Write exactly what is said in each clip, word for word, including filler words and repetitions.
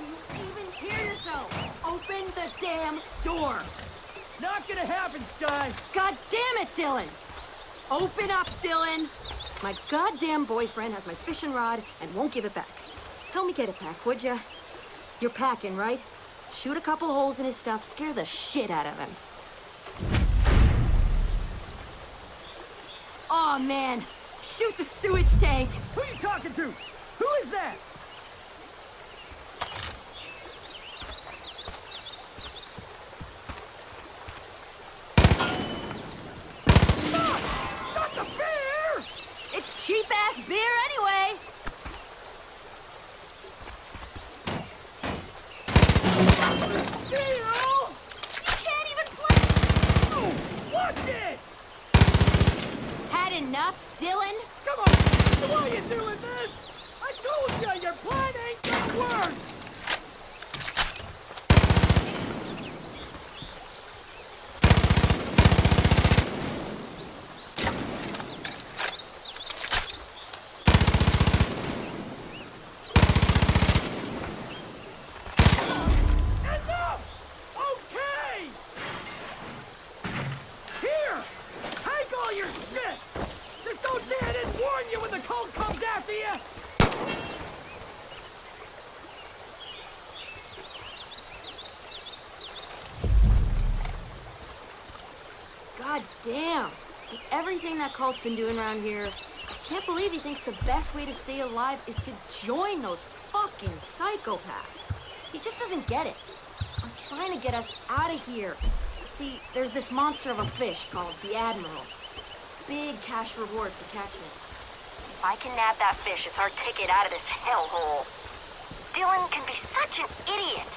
Do you even hear yourself? Open the damn door! Not gonna happen, Sky! God damn it, Dylan! Open up, Dylan! My goddamn boyfriend has my fishing rod and won't give it back. Help me get it back, would ya? You're packing, right? Shoot a couple holes in his stuff, scare the shit out of him. Aw, man! Shoot the sewage tank! Who you talking to? Who is that? Stop! Not the beer! It's cheap-ass beer anyway! Beer! You can't even play! Oh, watch it! Had enough, Dylan? Come on! Why are you doing this? I told you your plan ain't gonna work! Enough! Okay! Here! Take all your shit! Just don't say I didn't warn you when the cult comes after you! God damn. With everything that cult's been doing around here, I can't believe he thinks the best way to stay alive is to join those fucking psychopaths. He just doesn't get it. I'm trying to get us out of here. See, there's this monster of a fish called the Admiral. Big cash reward for catching it. If I can nab that fish, it's our ticket out of this hellhole. Dylan can be such an idiot.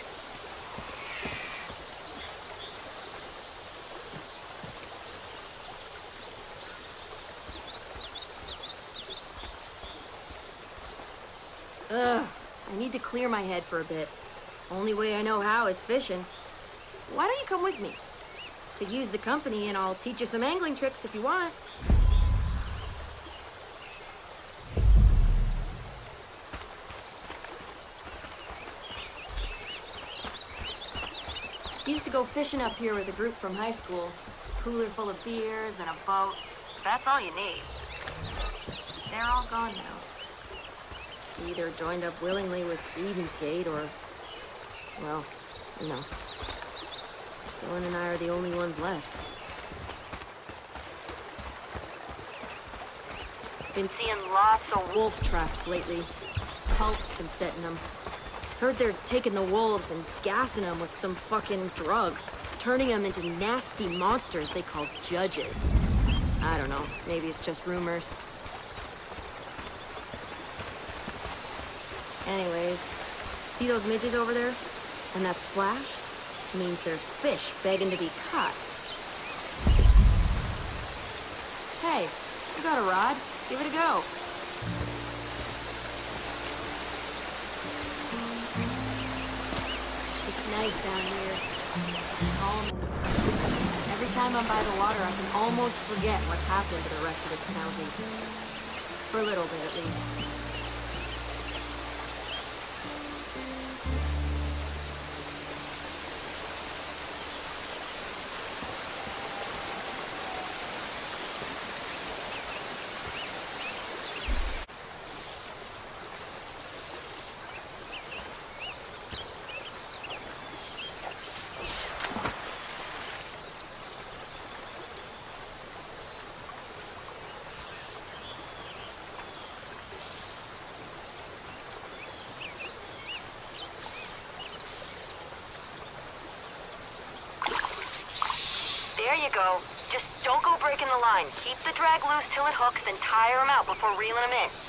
Ugh, I need to clear my head for a bit. Only way I know how is fishing. Why don't you come with me? Could use the company and I'll teach you some angling tricks if you want. Used to go fishing up here with a group from high school. Cooler full of beers and a boat. That's all you need. They're all gone now. Either joined up willingly with Eden's Gate or, well, you know. Dylan and I are the only ones left. Been seeing lots of wolf traps lately. Cult's been setting them. Heard they're taking the wolves and gassing them with some fucking drug. Turning them into nasty monsters they call judges. I don't know, maybe it's just rumors. Anyways, see those midges over there? And that splash? Means there's fish begging to be caught. Hey, you got a rod? Give it a go. It's nice down here. Calm. Every time I'm by the water, I can almost forget what's happened to the rest of this county. For a little bit, at least. There you go. Just don't go breaking the line. Keep the drag loose till it hooks, then tire them out before reeling them in.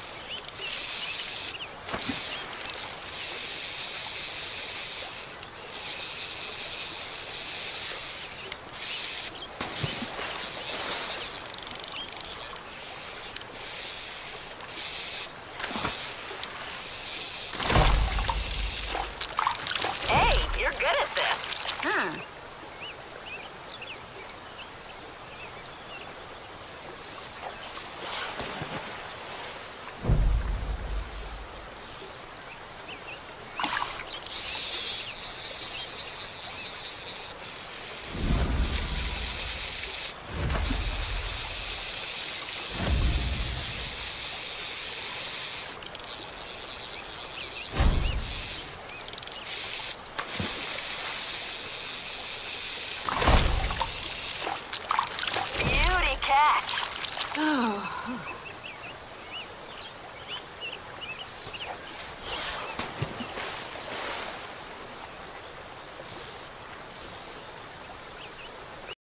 Hey, you're good at this. Hmm. catch. Oh,